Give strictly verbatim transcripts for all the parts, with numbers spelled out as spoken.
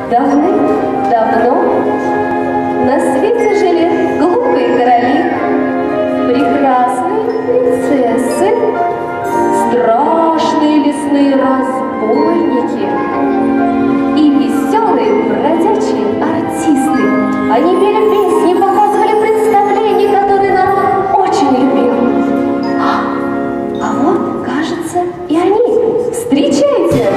Давным-давно на свете жили глупые короли, прекрасные принцессы, страшные лесные разбойники и веселые бродячие артисты. Они пели песни, показывали представления, которые народ очень любил. А, а вот, кажется, и они. Встречайте!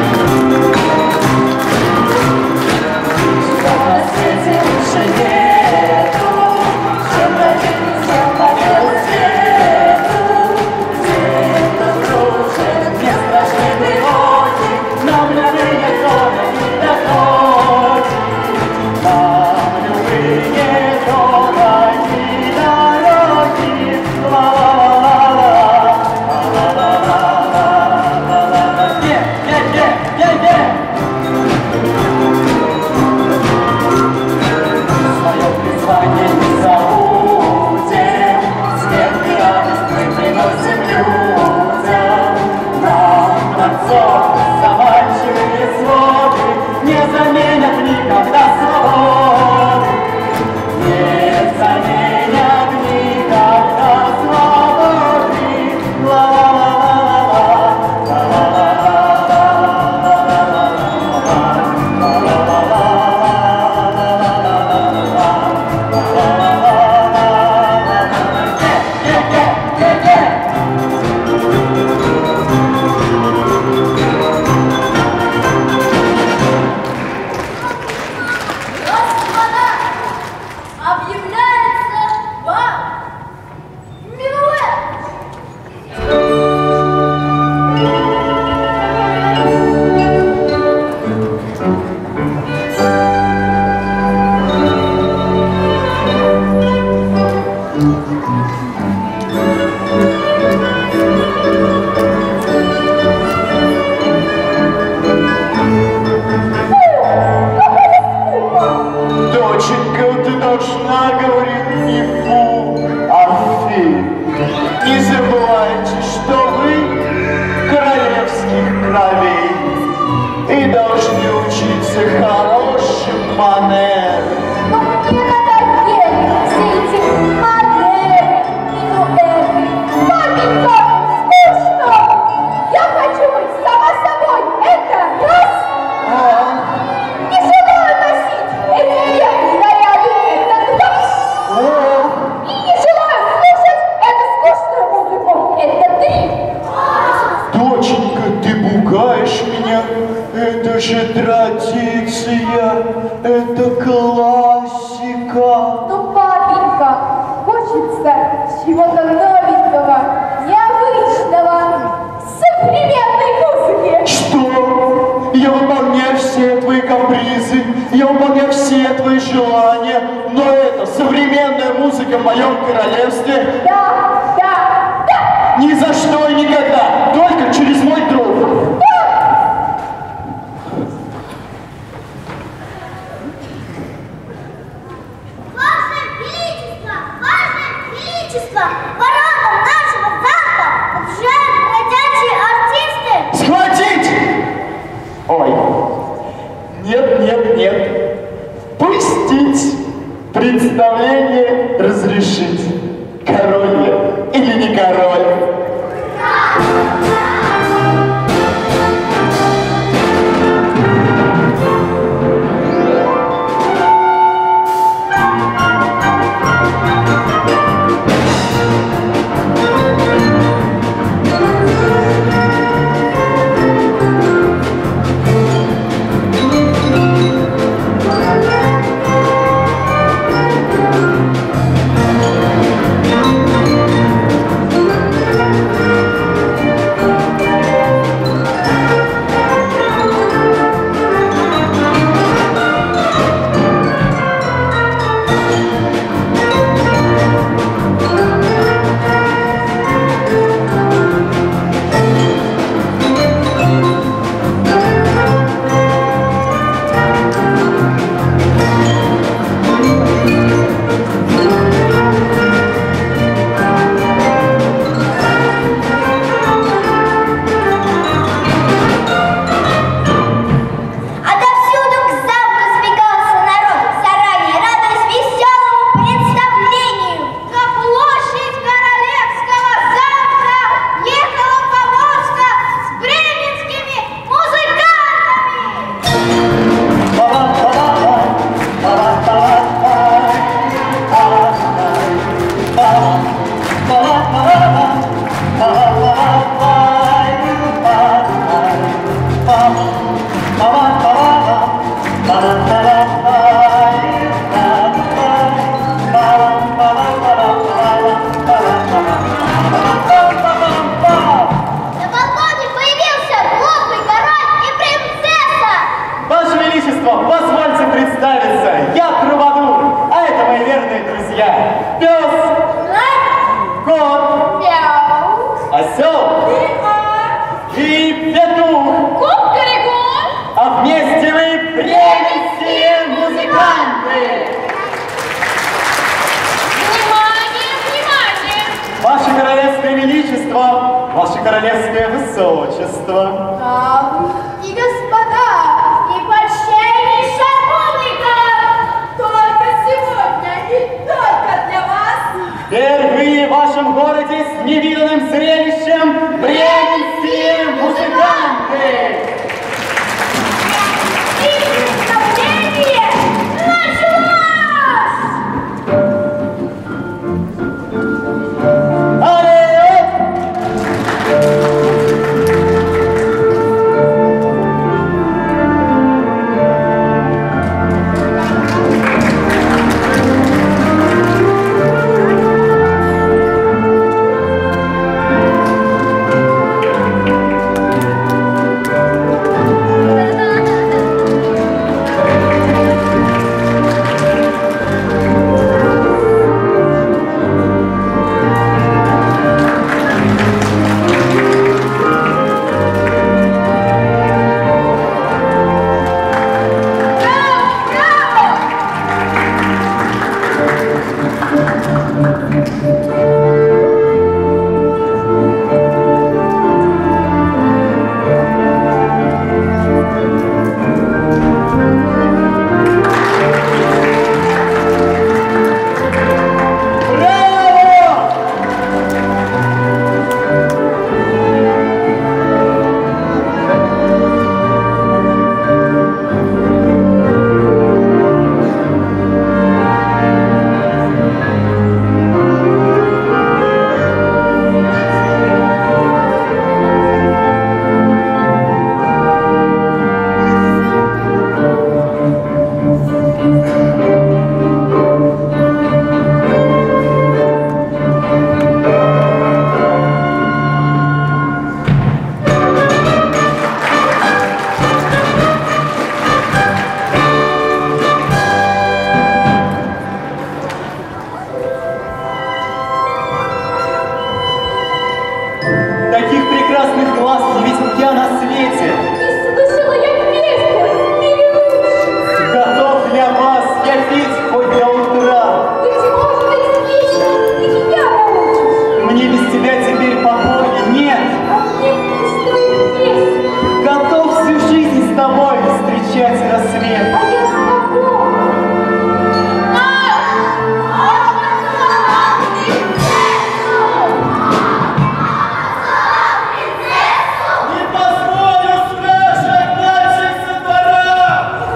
Это же традиция, это классика. Ну, папенька, хочется чего-то новенького, необычного, современной музыки. Что? Я выполняю все твои капризы, я выполняю все твои желания, но это современная музыка в моем королевстве. Да, да, да. Ни за что и никогда, только через мой труд. Воротам нашего замка обжигают бродячие артисты. Схватить! Ой, нет, нет, нет. Пустить. Представление разрешить. Король я или не король? Thank you. Дамы и господа, и почтеннейшая публика, только сегодня и только для вас Впервые в вашем городе с невиданным зрелищем бременские музыканты! и представление началось! Алло! Таких прекрасных глаз не видел я на свете. Не слышала я песню, милейший. Готов для вас я петь хоть до утра. Быть может, эти песни и меня научишь. Мне без тебя теперь покоя нет. А мне без твоих песен. Готов всю жизнь с тобой встречать рассвет. А я с тобой. Не позволю спрашивать мальчик со двора!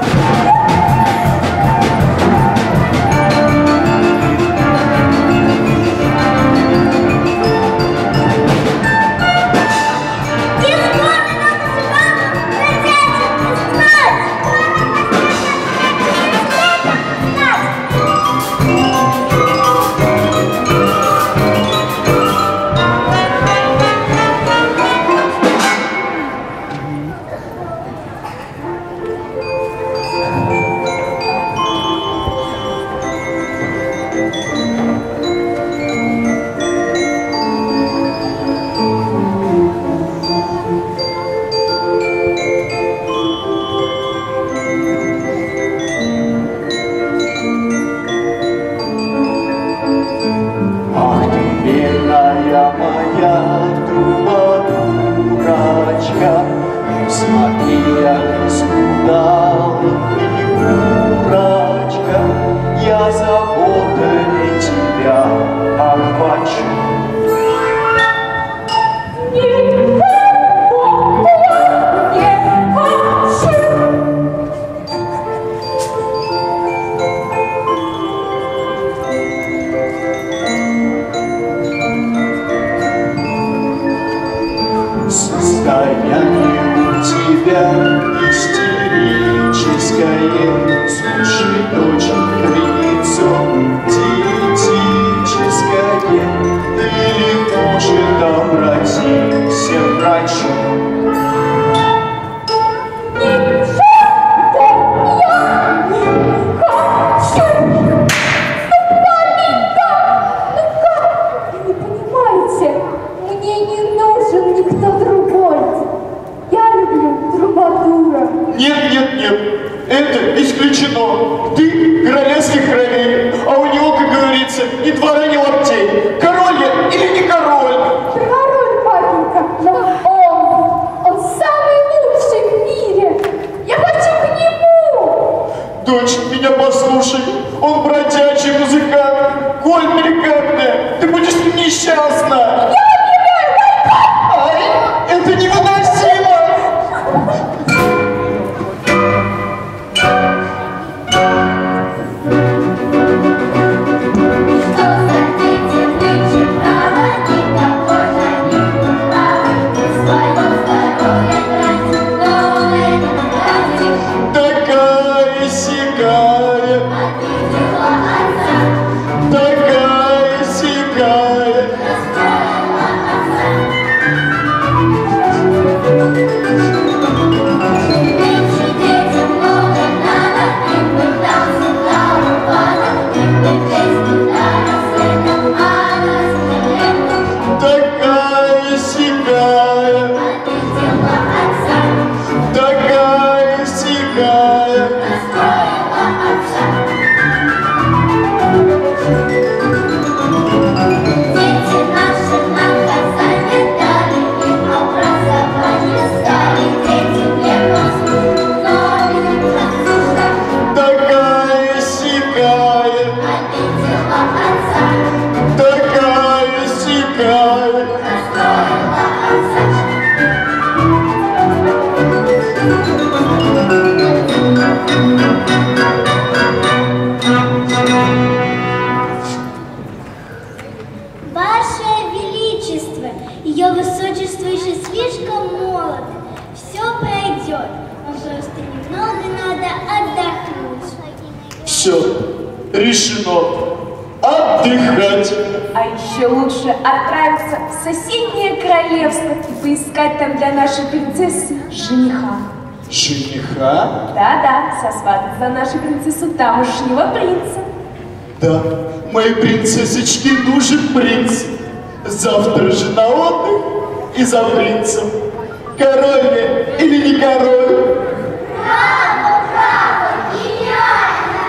Ах ты, бедная моя трубадурочка, ну смотри, я исхудала и дурачка, я заботами тебя охвачу. Никого я не хочу. Состояние у тебя истерическое, слушай, доченька, лицо диетическое, или, может, обратимся к врачу. Вы не понимаете, мне не нужен никто другой. Я люблю трубадура. Нет, нет, нет, это исключено. Ты королевских кровей, а у него, как говорится, ни двора, ни лаптей. Король я или не король? Король, папенька, но он, он самый Послушай, он бродячий музыкант, коль деликатная, ты будешь несчастна. Я объявляю бойкот! Ай, это невыносимо. Все, решено. Отдыхать. А еще лучше отправиться в соседнее королевство и поискать там для нашей принцессы жениха. Жениха? Да-да, сосватать за нашу принцессу тамошнего принца. Да, моей принцессочке нужен принц. Завтра же на отдых и за принцем. Король ли или не король? Браво, браво, гениально!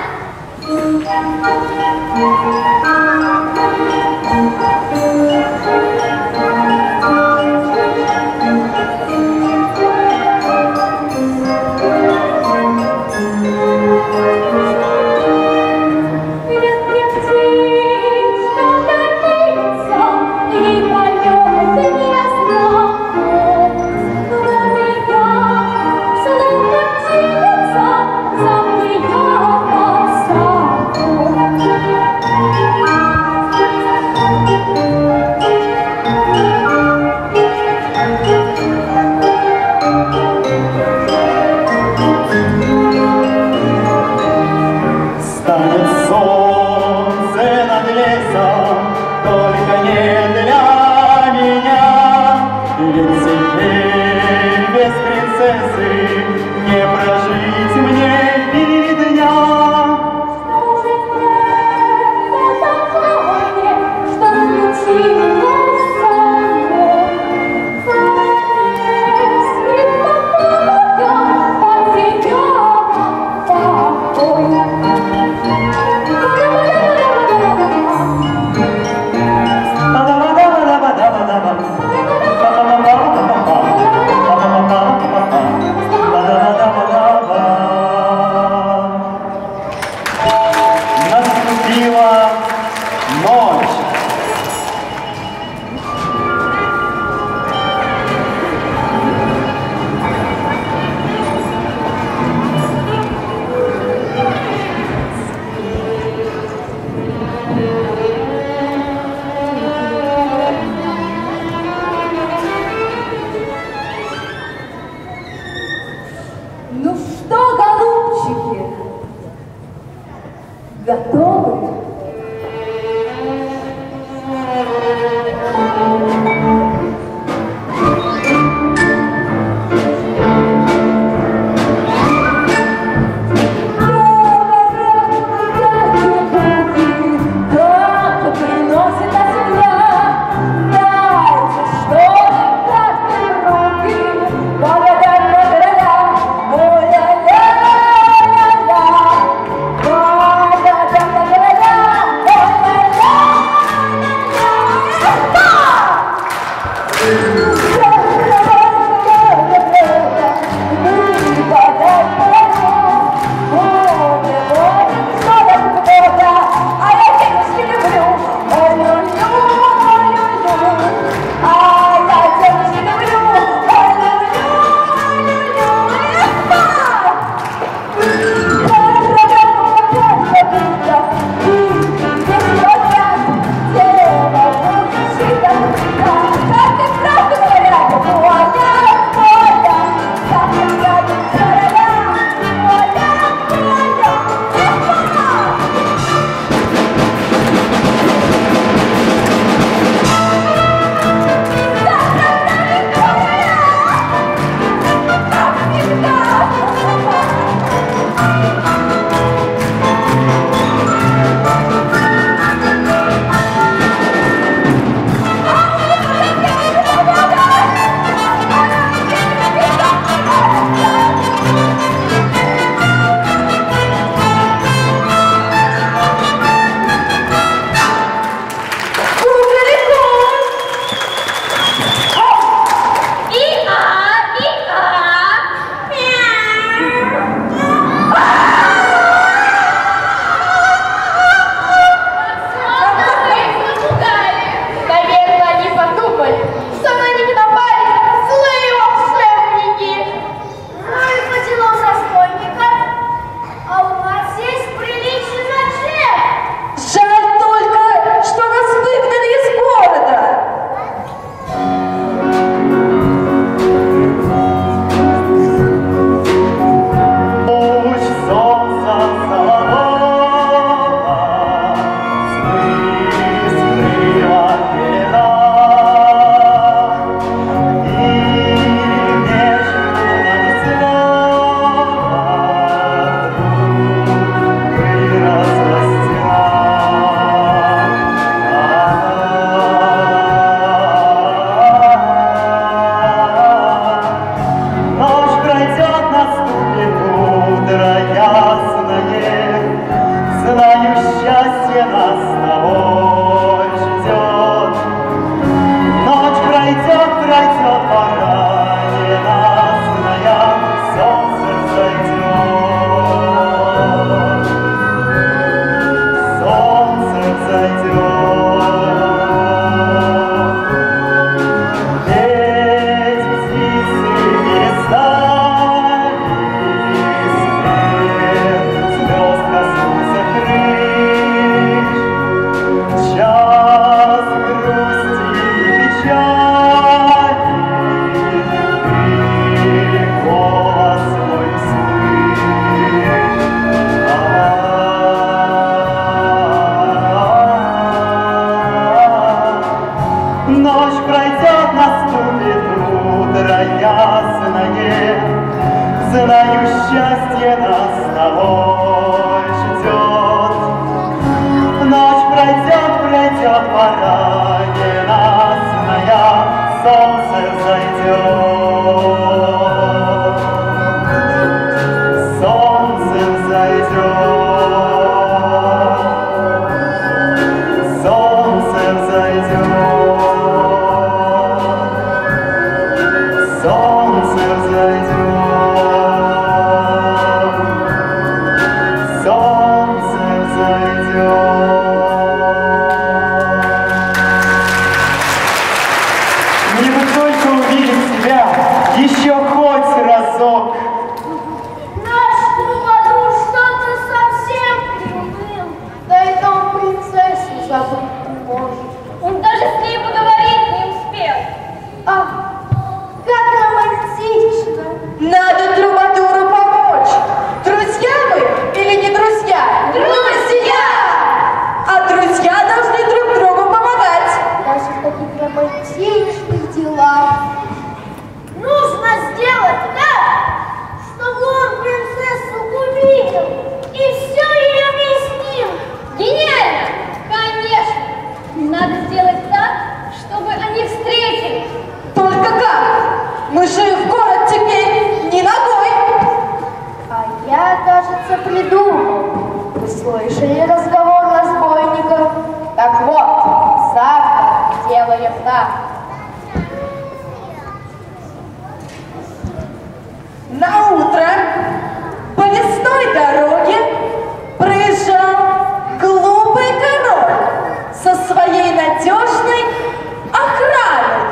Da da da da da da. Знаю, счастье нас с тобой ждет. Ночь пройдет, пройдет, пора ненастная, солнце взойдет. Солнце взойдет. Солнце взойдет. Солнце взойдет. Еще хоть разок. Наш трубадур что-то совсем приуныл. Да и дом принцессы забыть не может. Он даже с ней поговорить не успел. Ах, как романтично. Надо трубадуру помочь. Друзья мы или не друзья? Друзья! А друзья должны друг другу помогать. Даже в таких романтичных делах. Нужно сделать так, чтобы он принцессу увидел и все ей объяснил. Гениально! Конечно! Надо сделать так, чтобы они встретились. Только как? Мы же в город теперь не ногой. А я, кажется, придумал. Вы слышали разговор разбойников? Так вот, завтра делаем так. На утро по лесной дороге проезжал глупый король со своей надежной охраной.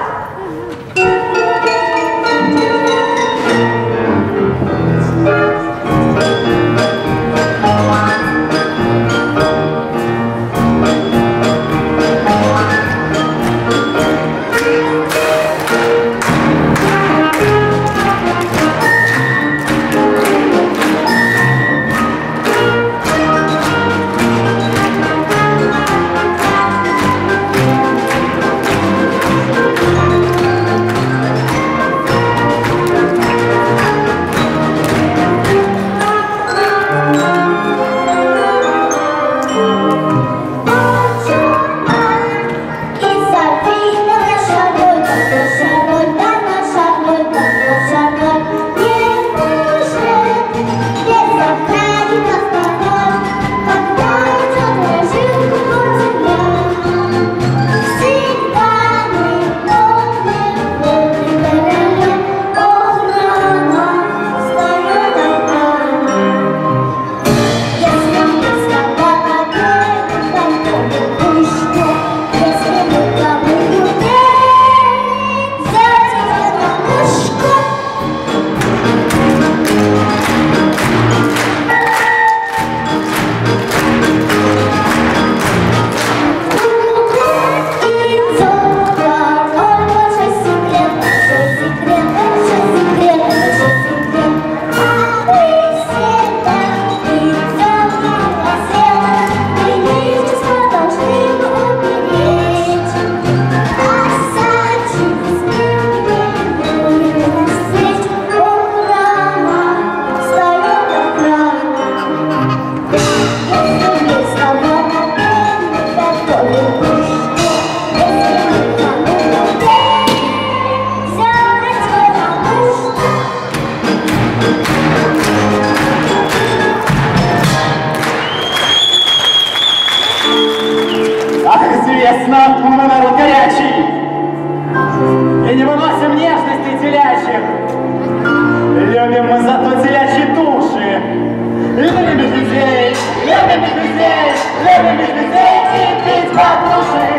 Мы народ горячий и не выносим нежности телячьих. Любим мы зато телячьи души. Любим медведей, любим медведей, любим медведей и пить по души.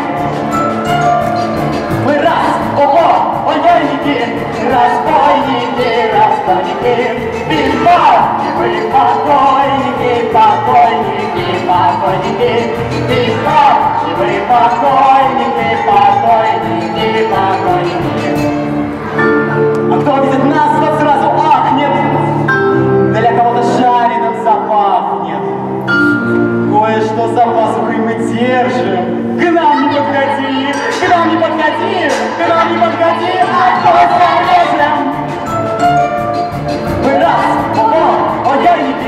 Мы раз, ого, разбойники, разбойники, разбойники. Бифа, и вы покойники, покойники, покойники. Бифа, и вы покойники, покойники, покойники. А кто видит нас, тот сразу ахнет. Для кого-то жареным запахнет. Кое-что за пазухой мы держим. К нам не подходи, к нам не подходи, к нам не подходи, а то зарежем. Мы раз,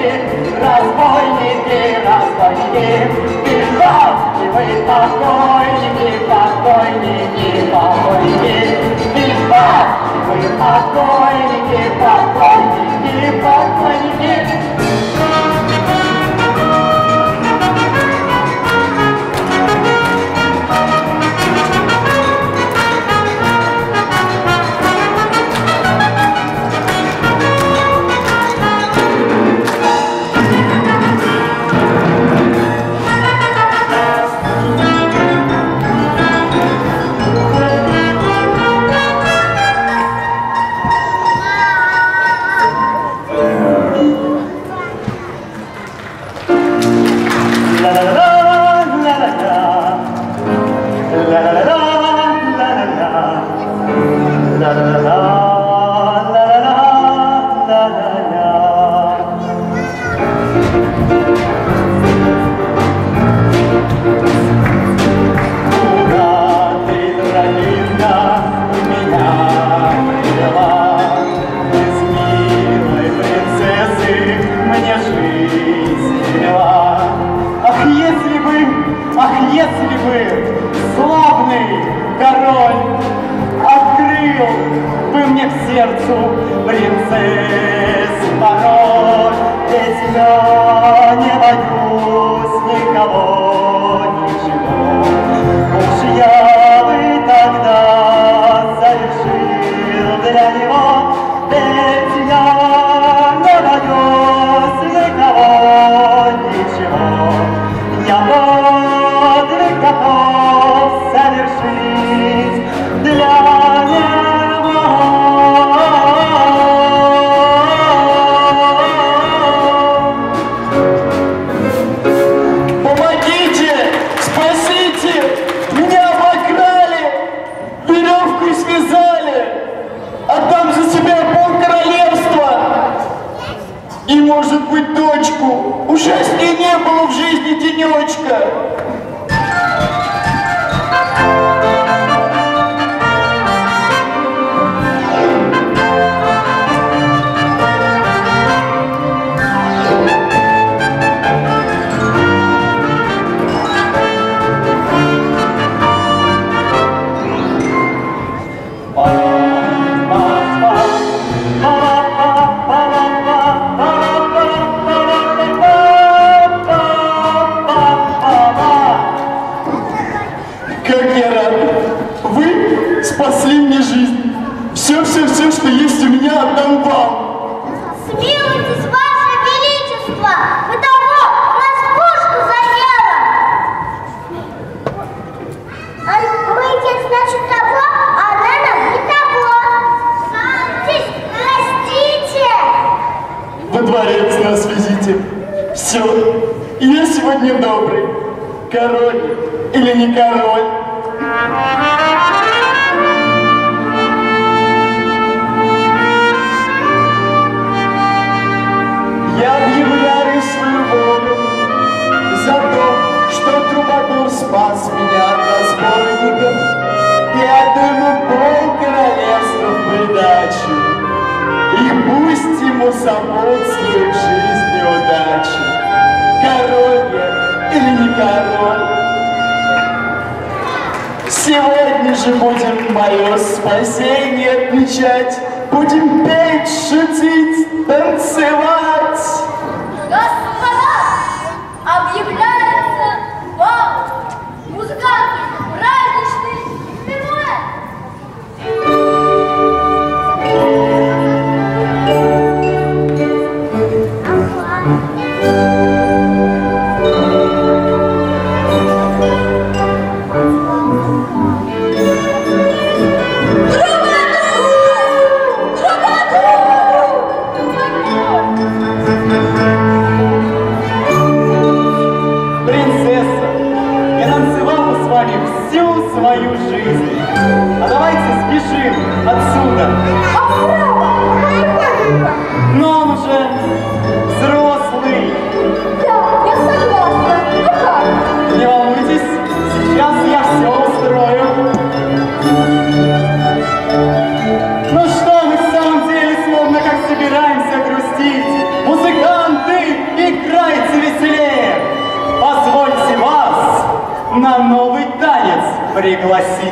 разбойники, разбойники, безбашенные покойники, покойники, покойники, безбашенные покойники, покойники, покойники. Если бы славный король открыл бы мне к сердцу принцесс пароль, ведь я не боюсь никого, ничего. Уж я бы тогда совершил для него, ведь я не боюсь никого, ничего. Я подвиг готов совершить для него. Помогите! Спасите! Меня обокрали! Веревку связали! Отдам за себя полкоролевства! И, может быть, дочку! Ужаснее не было в жизни денечка! Спасли мне жизнь. Все-все-все, что есть у меня, отдам вам. Смилуйтесь, Ваше Величество! Вы того, у нас пушку заела! А мы здесь, значит, того, а она нам не того. Садитесь, простите! Во дворец нас везите. Все, я сегодня добрый. Король или не король? Я объявляю свою волю за то, что трубадур спас меня от разбойников и отдаю ему пол королевства в придачу. И пусть ему сопутствует в жизни удачи. Король я или не король? Сегодня же будем мое спасение отмечать. Будем петь, шутить, танцевать. Господа, объявляется вам музыкальный праздничный минуэт. Всю свою жизнь. А давайте спешим отсюда. Но он уже взрослый. Да, я согласна. Ну как? Не волнуйтесь, сейчас я все устрою. Ну что, мы в самом деле словно как собираемся грустить. Музыканты, пригласить.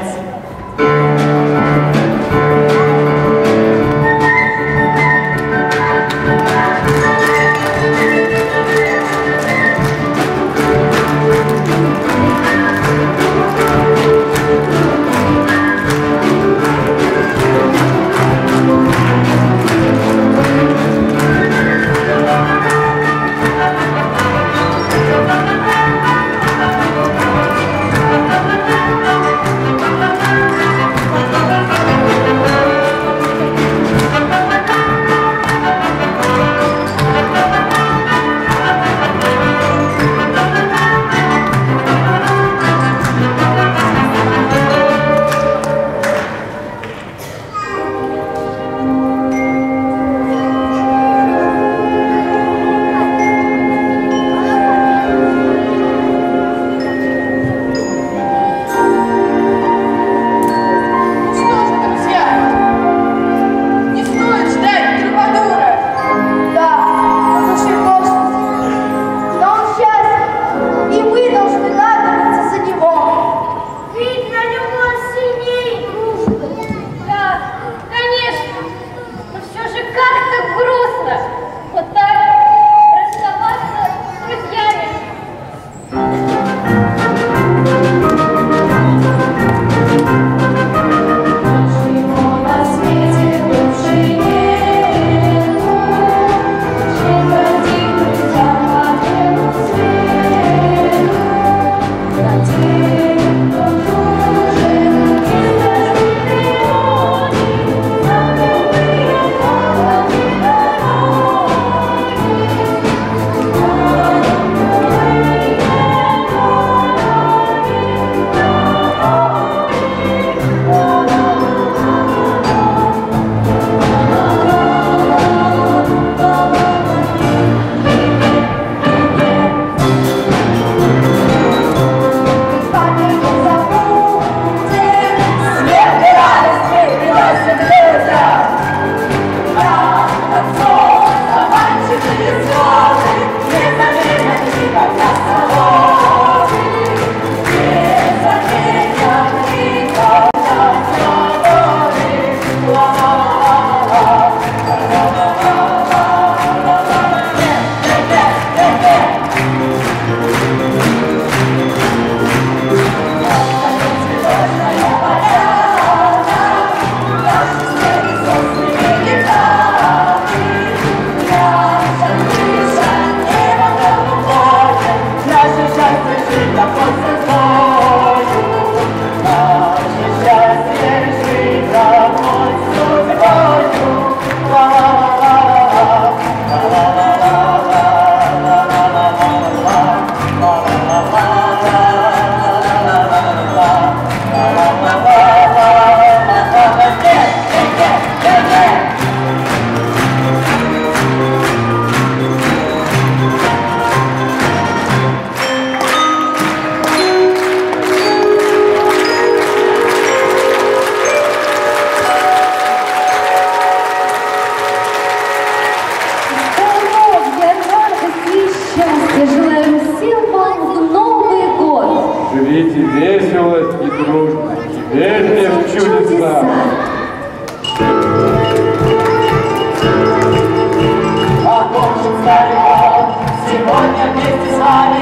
Живите весело и дружно, и верьте в чудеса. Окончим стариком, сегодня вместе с вами